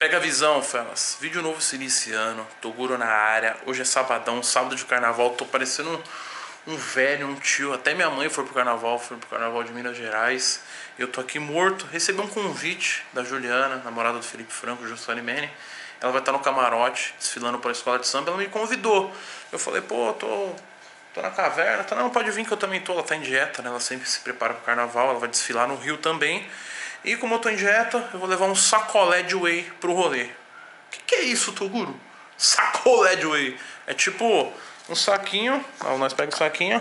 Pega a visão, fellas. Vídeo novo se iniciando. Toguro na área. Hoje é sabadão, sábado de carnaval. Tô parecendo um velho, um tio. Até minha mãe foi pro carnaval de Minas Gerais. Eu tô aqui morto. Recebi um convite da Juliana, namorada do Felipe Franco, Jussani Mene. Ela vai estar no camarote, desfilando para a escola de samba. Ela me convidou. Eu falei, pô, tô na caverna. Tá, não, pode vir que eu também tô. Ela tá em dieta, né? Ela sempre se prepara pro carnaval. Ela vai desfilar no Rio também. E como eu tô em dieta, eu vou levar um sacolé de whey pro rolê. Que é isso, Toguro? Sacolé de whey. É tipo um saquinho. Ó, nós pegamos o saquinho.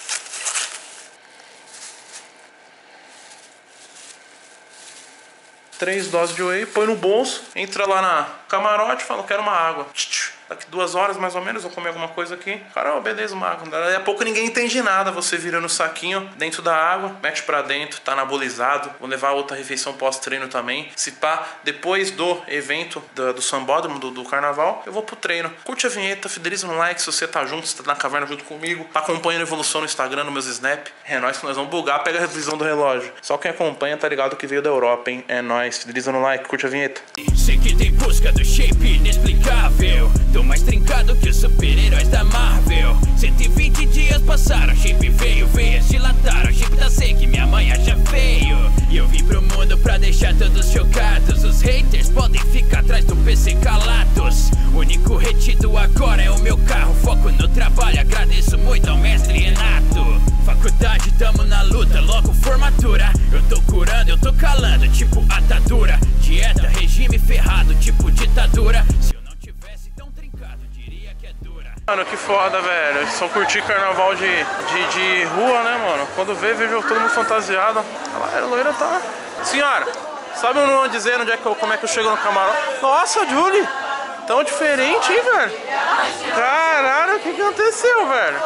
Três doses de whey, põe no bolso, entra lá na camarote e fala, quero uma água. Daqui 2 horas mais ou menos eu comer alguma coisa aqui. Cara, ó, beleza, uma água. Daí a pouco ninguém entende nada. Você vira no saquinho dentro da água, mete pra dentro, tá anabolizado. Vou levar outra refeição pós-treino também. Se pá, depois do evento do sambódromo, do carnaval, eu vou pro treino. Curte a vinheta, fideliza no like se você tá junto, se tá na caverna junto comigo. Tá acompanhando a evolução no Instagram, nos meus snap. É nóis que nós vamos bugar, pega a revisão do relógio. Só quem acompanha tá ligado que veio da Europa, hein? É nóis, fideliza no like, curte a vinheta. Sei que tem busca do shape inexplicável. Tô mais trincado que os super-heróis da Marvel. 120 dias passaram, shape veio, veias dilataram. Shape da seca, minha mãe acha feio. E eu vim pro mundo pra deixar todos chocados. Os haters podem ficar atrás do PC calados. O único retido agora é o meu carro. Foco no trabalho, agradeço muito ao mestre Renato. Faculdade, tamo na luta, logo formatura. Eu tô curando, eu tô calando, tipo atadura. Dieta, regime ferrado, tipo ditadura. Se eu não tivesse tão trincado, diria que é dura. Mano, que foda, velho. Só curtir carnaval de rua, né, mano? Quando vejo todo mundo fantasiado. A loira tá... Senhora, sabe onde dizer como é que eu chego no camarote? Nossa, Julie! Tão diferente, hein, velho? Caralho, o que aconteceu, velho?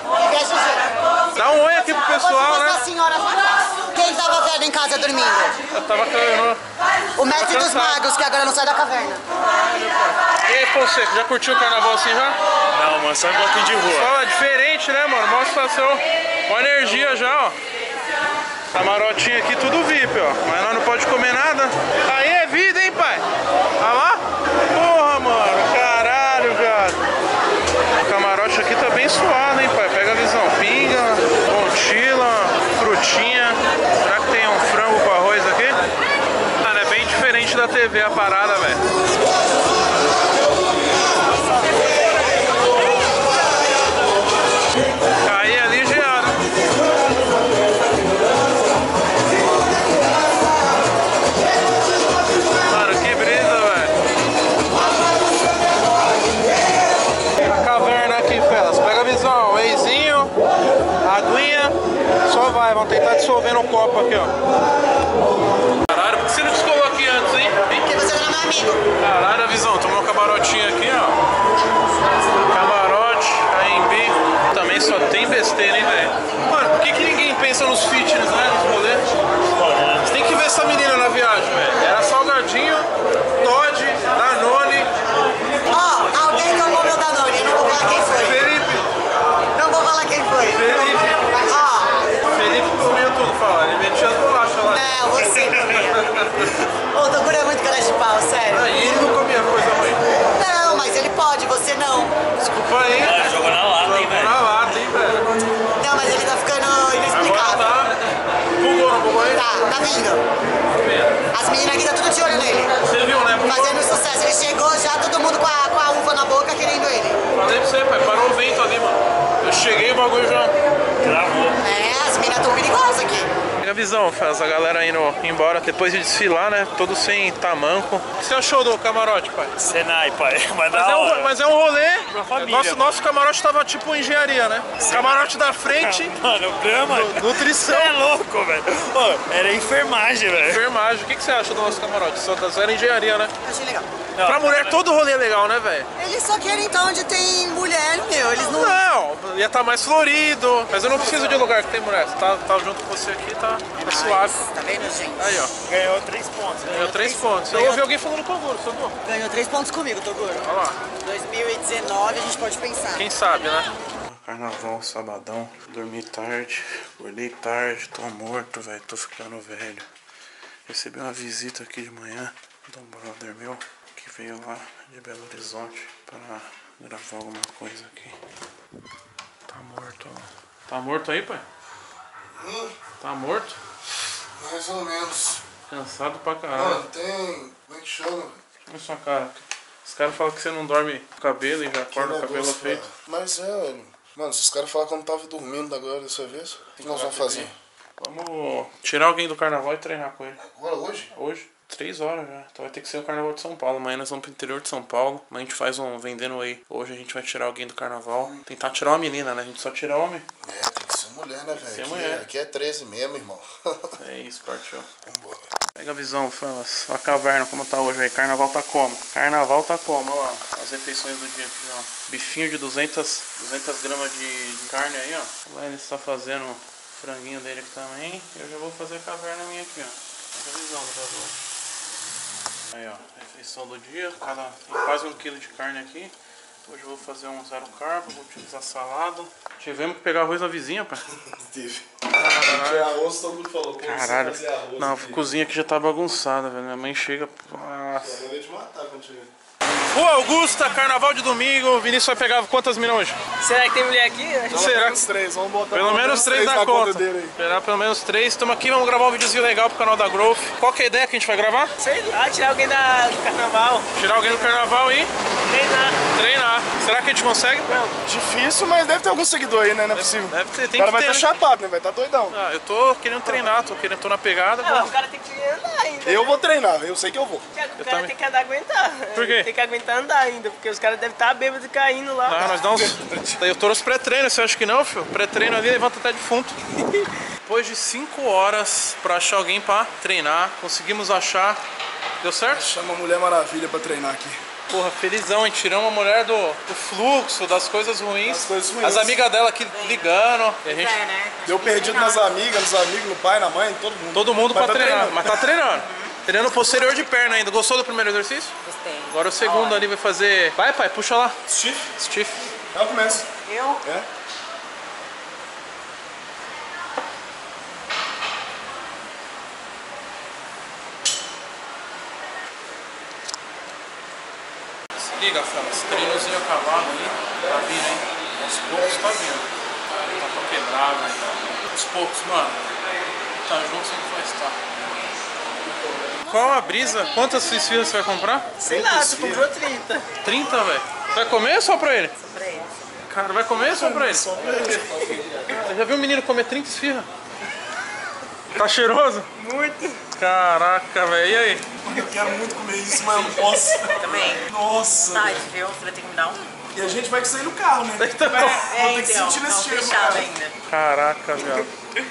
Dá um oi aqui pro pessoal, né? Senhora, quem tava velho em casa dormindo? Eu tava caindo. O mestre dos magos, que agora não sai da caverna. E aí, Fonseca, já curtiu o carnaval assim já? Não, mano, só um pouquinho de rua. Só é diferente, né, mano? Mó situação, mó energia já, ó. Camarotinho aqui, tudo VIP, ó. Mas nós não pode comer nada. Aí é vida, hein, pai? Olha lá. Porra, mano. Caralho, viado. O camarote aqui tá bem suado, hein, pai? Pega a visão. Pinga, mochila, frutinha. Será que tem um frango com arroz aqui? Mano, é bem diferente da TV a parada, velho. Aí é ligeiro. Mano, que brisa, velho. A caverna aqui, felas. Pega a visão. Wheyzinho, aguinha. Só vai. Vamos tentar dissolver no copo aqui, ó. Caralho, por que você não descolou aqui antes, hein? Porque você não é meu amigo. Caralho, a visão. Tomou um camarotinho aqui, ó. Camarote, AMB. Também só tem besteira, hein, velho? Mano, por que ninguém pensa nos fitness, né? Nos rolês? Você tem que ver essa menina na viagem, velho. Era salgadinho, Todd, Danone. Ó, alguém tomou meu Danone, não vou falar quem foi. Felipe. Não vou falar quem foi. Felipe. Ó, Felipe comia tudo, fala. Ele metia as bolachas lá. não, você comia. Ô, o Toguro é muito cara de pau, sério. Aí ele não comia coisa ruim. Não, mas ele pode, você não. Desculpa aí. Ah, jogou na lata, hein, Jogou velho? na lata, hein, velho? Não, mas ele tá ficando Agora inexplicável. tá. Bugou, não bugou aí? Tá vindo. As meninas aqui tá tudo de olho nele. Você viu, né? Bugou. Fazendo sucesso. Ele chegou já, todo mundo com a uva na boca querendo ele. Falei pra você, pai. Parou o vento ali, mano. Eu cheguei e o bagulho já... Travou. É, as meninas tão perigosas aqui. Pega a visão, essa galera indo embora depois de desfilar, né? Todo sem tamanco. O que você achou do camarote, pai? Senai, pai. Mas É um rolê. família, Nosso camarote tava tipo engenharia, né? Camarote da frente, Mano, o Brahma... nutrição, Você é louco, velho. Pô, era enfermagem, velho. enfermagem. O que você acha do nosso camarote? Só da zero engenharia, né? Achei legal. Não, Pra mulher todo rolê é legal, né, velho? Eles só querem então onde tem mulher, meu. Eles não. Não, ia estar mais florido. Mas eu não preciso de lugar que tem mulher. Você tá junto com você aqui, tá suave. Tá vendo, gente? Aí, ó. Ganhou 3 pontos. Ganhou 3 pontos. Eu ouvi alguém falando Toguro, Toguro. Ganhou 3 pontos comigo, Toguro. Olha lá. 2019 a gente pode pensar. Quem sabe, né? Carnaval, sabadão. Dormi tarde, acordei tarde, tô morto, velho. Tô ficando velho. Recebi uma visita aqui de manhã de um brother meu. veio lá de Belo Horizonte pra gravar alguma coisa aqui. Tá morto, ó. Tá morto aí, pai? Tá morto? Mais ou menos. Cansado pra caralho. Mano, tem... Como é que chama? Olha sua cara. Os caras falam que você não dorme com o cabelo e já acorda o cabelo feito. Cara. Mas é... Mano, se os caras falam que eu não tava dormindo agora dessa vez, o que nós vamos fazer? Vamos tirar alguém do carnaval e treinar com ele. Agora, hoje? Hoje? 3 horas já. Então vai ter que ser o carnaval de São Paulo. Amanhã nós vamos pro interior de São Paulo. Amanhã a gente faz um vendendo whey. Hoje a gente vai tirar alguém do carnaval. Tentar tirar uma menina, né? A gente só tira homem. É, tem que ser mulher, né, velho? Ser mulher. Aqui é 13 mesmo, irmão. É isso, partiu. Vambora. Pega a visão, Felas. Olha a caverna como tá hoje aí. Carnaval tá como? Carnaval tá como? Olha lá. As refeições do dia aqui, ó. Bifinho de 200 gramas de carne aí, ó. Lá ele está fazendo o franguinho dele aqui também. Eu já vou fazer a caverna minha aqui, ó. Pega a visão, por favor. Aí, ó, refeição do dia, tem quase 1 kg de carne aqui. Hoje eu vou fazer um 0 carbo, vou utilizar salada. Tivemos que pegar arroz na vizinha, pai. Teve. Caralho. Arroz, todo mundo falou. Caralho. Arroz, não, a cozinha aqui já tá bagunçada, velho. Minha mãe chega. Nossa. Eu ia te matar quando chegar. Rua Augusta, carnaval de domingo. O Vinícius vai pegar quantas minas hoje? Será que tem mulher aqui? Será? Menos 3, vamos botar Pelo menos 3 na conta. Esperar pelo menos 3. Estamos aqui, vamos gravar um videozinho legal pro canal da Growth. Qual que é a ideia que a gente vai gravar? Sei lá, tirar alguém do carnaval. Tirar alguém do carnaval e treinar. Será que a gente consegue? Difícil, mas deve ter algum seguidor aí, né? Não é possível. Deve ter, O tem cara que vai ter. estar chapado, né? Vai estar doidão. Ah, eu tô querendo treinar, tô na pegada. Não, o cara tem que andar ainda. Eu vou treinar, eu sei que eu vou. O cara também. tem que andar aguentar. Por quê? Tem que aguentar andar ainda, porque os caras devem estar bêbados caindo lá. Ah, nós dá uns... Eu tô nos pré-treinos, você acha que não, filho? Pré-treino ali, levanta até defunto. Depois de 5 horas pra achar alguém pra treinar, conseguimos achar. Deu certo? Chama a Mulher Maravilha pra treinar aqui. Porra, felizão, hein? Tiramos a mulher do fluxo, das coisas ruins. Das coisas ruins. As amigas dela aqui ligando. E a gente... Deu perdido nas amigas, nos amigos, no pai, na mãe, todo mundo. Todo mundo Mas pra tá treinar, treinando. mas tá treinando. Treinando posterior de perna ainda. Gostou do primeiro exercício? Gostei. Agora o segundo ali vai fazer... Vai, pai, puxa lá. Stiff? Stiff. Eu começo. Eu? É? Se liga, Fala, esse treinozinho acabado ali, tá vindo, hein? Aos poucos tá vindo. Tá pra quebrar, velho. Aos poucos, mano. Tá junto sempre vai estar. Qual a brisa? Quantas esfirras você vai comprar? Sei lá, tu comprou 30. 30, velho. Vai comer ou só pra ele? Só pra ele. Cara, vai comer ou só pra ele? Só pra ele. Cara, já viu um menino comer 30 esfirras? Tá cheiroso? Muito. Caraca, velho. E aí? Eu quero muito comer isso, mas eu não posso. Também. Nossa. Tá, viu? Você vai ter que me dar um? E a gente vai que sair no carro, né? Então, Vou ter que então. sentir Não, nesse cheiro. fechado cara. ainda. caraca, viado.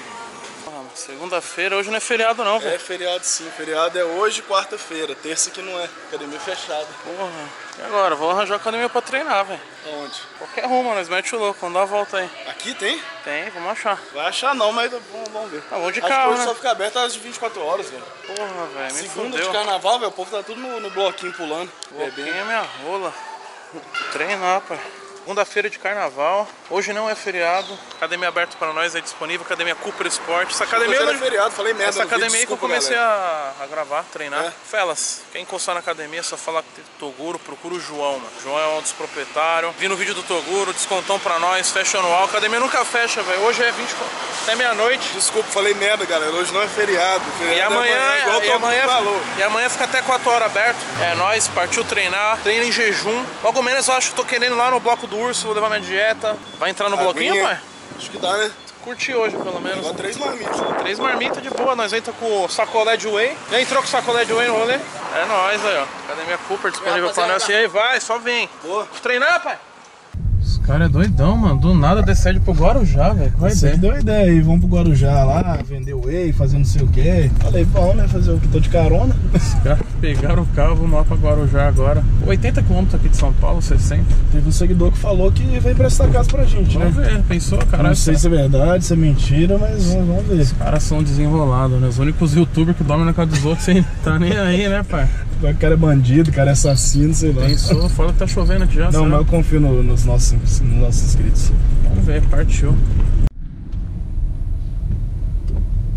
Segunda-feira, hoje não é feriado não, velho. É feriado sim, feriado é hoje, quarta-feira. Terça que não é, academia fechada. Porra. E agora? Vou arranjar academia pra treinar, velho. Aonde? Qualquer rumo, nós mete o louco, vamos dar a volta aí. Aqui tem? Tem, vamos achar. Vai achar não, mas vamos ver. Tá bom de Acho carro, que hoje né? só fica aberto às 24 horas, velho. Porra, velho, me Segunda fudeu. de carnaval, velho, o povo tá tudo no bloquinho pulando. Quem é minha rola? Treinar, pai. Segunda-feira de carnaval. Hoje não é feriado. Academia aberta para nós, é disponível. Academia Cooper Sport. Essa academia, Hoje era feriado, falei merda. essa no vídeo, academia aí que eu desculpa, comecei galera. a gravar, treinar. É. Felas, quer encostar na academia, é só falar que tem Toguro, procura o João, mano. João é um dos proprietários. Vi no vídeo do Toguro, descontão pra nós, fecha anual. A academia nunca fecha, velho. Hoje é 24 até meia-noite. Desculpa, falei merda, galera. Hoje não é feriado. E Feriado é amanhã, igual todo mundo falou. e amanhã fica até 4 horas aberto. É nóis, partiu treinar, treino em jejum. Logo menos eu acho que tô querendo ir lá no bloco do urso, vou levar minha dieta. Vai entrar no bloquinho, Aguinha. pai? Acho que dá, né? Curti hoje, pelo menos. Igual 3 marmitas. 3 marmitas de boa, nós entra com o sacolé de whey. Já entrou com o sacolé de whey no rolê? É nóis aí, ó. Academia Cooper disponível pra nós. E aí, vai, só vem. Boa. Treinar, pai? Os caras é doidão, mano. Do nada decide pro Guarujá, velho. Você deu ideia aí, vamos pro Guarujá lá, vender whey, fazer não sei o que. Falei, bom, né? Fazer o que? Tô de carona. Os caras pegaram o carro, vamos lá pra Guarujá agora. 80 km aqui de São Paulo, 60. Teve um seguidor que falou que veio prestar casa pra gente, Vamos né? ver, pensou, caralho. Não sei se é verdade, se é mentira, mas vamos ver. Os caras são desenrolados, né? Os únicos youtubers que dormem na casa dos outros sem tá nem aí, né, pai? O cara é bandido, o cara é assassino, sei lá. Pensou, fala que tá chovendo aqui já. Não, será? mas eu confio nos nossos inscritos. Vamos ver, partiu. Ó o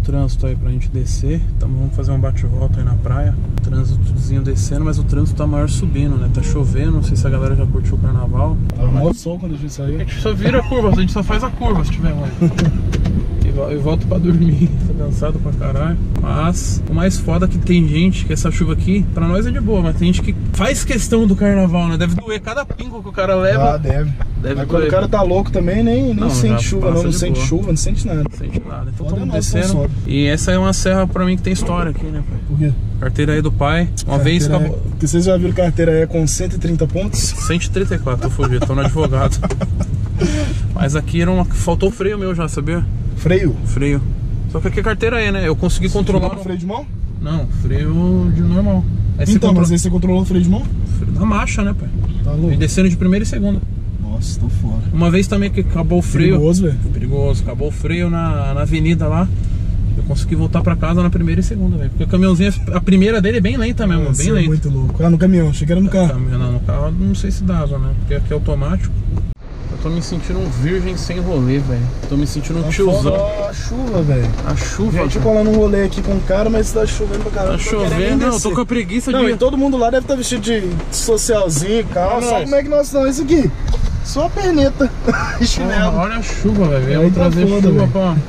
trânsito aí pra gente descer. Então vamos fazer um bate-volta aí na praia. Trânsitozinho descendo, mas o trânsito tá maior subindo, né? Tá chovendo, não sei se a galera já curtiu o carnaval. Tá mó sol quando a gente A saiu. gente só vira a curva, a gente só faz a curva se tiver mais. E volto pra dormir, tô cansado pra caralho. Mas o mais foda é que tem gente que essa chuva aqui, pra nós é de boa, mas tem gente que faz questão do carnaval, né? Deve doer cada pingo que o cara leva. Ah, deve. Deve Mas quando doer. o cara tá louco também, nem Não, já sente chuva, passa não de sente boa. chuva, não sente nada. Não sente nada. Então Foda estamos é nós, descendo. sobe. E essa é uma serra pra mim que tem história aqui, né, pai? Por quê? Carteira aí do pai. Uma vez Carteira acabou. Porque vocês já viram carteira aí com 130 pontos? 134, eu fugi, tô no advogado. Mas aqui era faltou freio meu já, sabia? Freio? Freio. Só que aqui é carteira aí, né? Eu consegui controlar. Tirou o freio de mão? Não, freio de normal. Aí você Então, controla- mas aí você controlou o freio de mão? freio da marcha, né, pai? Tá E louco? descendo de primeira e segunda. Nossa, tô fora. Uma vez também que acabou o freio. Perigoso, velho. Perigoso, acabou o freio na avenida lá. Eu consegui voltar pra casa na primeira e segunda, velho. Porque o caminhãozinho, a primeira dele é bem lenta mesmo, Nossa, bem é lenta. muito louco. Ah, no caminhão, achei que era no carro. Não, no carro não sei se dava, né? Porque aqui é automático. Eu tô me sentindo um virgem sem rolê, velho. Tô me sentindo um Tá tiozão. foda a chuva, velho. A chuva, Gente velho. colando um rolê aqui com o cara, mas tá chovendo pra caramba. Tá chovendo, não, eu tô com a preguiça Não, de... e todo mundo lá deve estar vestido de socialzinho, calça. É Só nóis. como é que nós estamos? Isso aqui. Só a perneta e Porra, chinelo. olha a chuva, velho. Aí Eu vou tá trazer foda, chuva velho.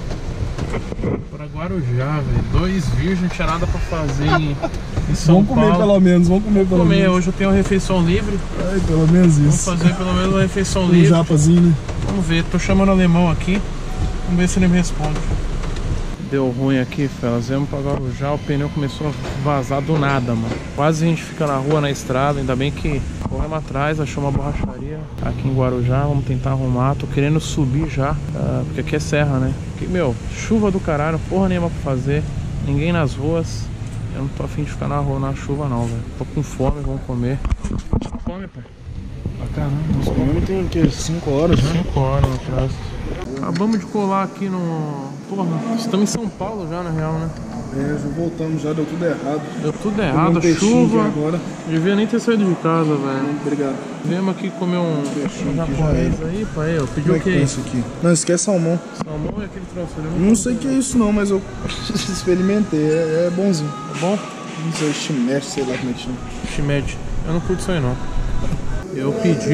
pra Guarujá, velho. 2 virgens, não tinha nada pra fazer em São Vamos comer Paulo. pelo menos, vamos comer pelo Comer, menos. hoje eu tenho uma refeição livre. Ai, pelo menos Vamos isso. fazer pelo menos uma refeição Um livre. japazinho, né? Vamos ver, tô chamando o alemão aqui. Vamos ver se ele me responde. Deu ruim aqui, fellas. Viemos pra Guarujá, o pneu começou a vazar do nada, mano. Quase a gente fica na rua, na estrada. Ainda bem que corremos atrás, achou uma borracharia aqui em Guarujá. Vamos tentar arrumar. Tô querendo subir já, porque aqui é serra, né? Porque, meu, chuva do caralho, porra nenhuma pra fazer. Ninguém nas ruas. Eu não tô afim de ficar na rua na chuva não, velho. Tô com fome, vamos comer. Tá com fome, pai? Ah, caramba, nós comemos tem o quê? 5 horas, né? 5 horas atrás. Acabamos de colar aqui no... Porra, estamos em São Paulo já, na real, né? É, já voltamos, já deu tudo errado. Deu tudo Comi errado, um peixinho chuva. aqui agora. Devia nem ter saído de casa, velho. Obrigado. Viemos aqui comer um Peixinho aqui japonês já aí, pai. Eu pedi Como é o que que? é isso aqui? Não, isso aqui é salmão. Salmão e aquele troço ali. Não sei o que é isso não, mas eu experimentei. É bonzinho. Tá bom? Não sei, shimeshi, sei lá como é que chama. Shimeji. Eu não curto isso aí, não. Eu pedi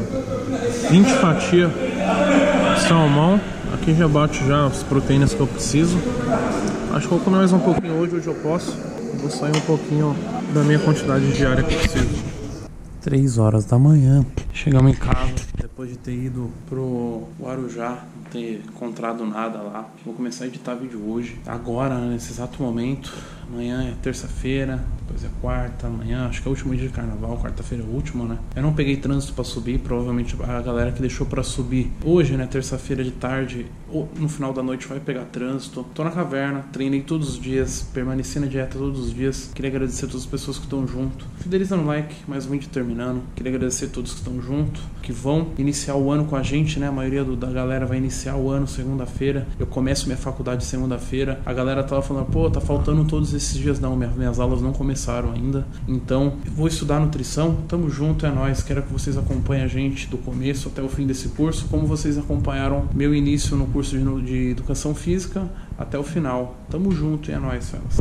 20 fatias de salmão. Aqui já bate já as proteínas que eu preciso. Acho que vou comer mais um pouquinho hoje eu posso. Vou sair um pouquinho da minha quantidade diária que eu preciso. 3 horas da manhã. Chegamos em casa depois de ter ido pro Guarujá, não ter encontrado nada lá. Vou começar a editar vídeo hoje. Agora, nesse exato momento. Amanhã é terça-feira, depois é quarta, amanhã acho que é o último dia de carnaval, quarta-feira é o último, né? Eu não peguei trânsito pra subir, provavelmente a galera que deixou pra subir hoje, né, terça-feira de tarde, ou no final da noite vai pegar trânsito. Tô na caverna, treinei todos os dias, permaneci na dieta todos os dias. Queria agradecer a todas as pessoas que estão junto. Fideliza no like, mais um vídeo terminando. Queria agradecer a todos que estão junto, que vão iniciar o ano com a gente, né? A maioria da galera vai iniciar o ano segunda-feira. Eu começo minha faculdade segunda-feira. A galera tava falando, pô, tá faltando todos esses dias. Não, minhas aulas não começaram ainda. Então, eu vou estudar nutrição. Tamo junto, é nóis. Quero que vocês acompanhem a gente do começo até o fim desse curso, como vocês acompanharam meu início no curso de educação física até o final. Tamo junto e é nóis, fellas.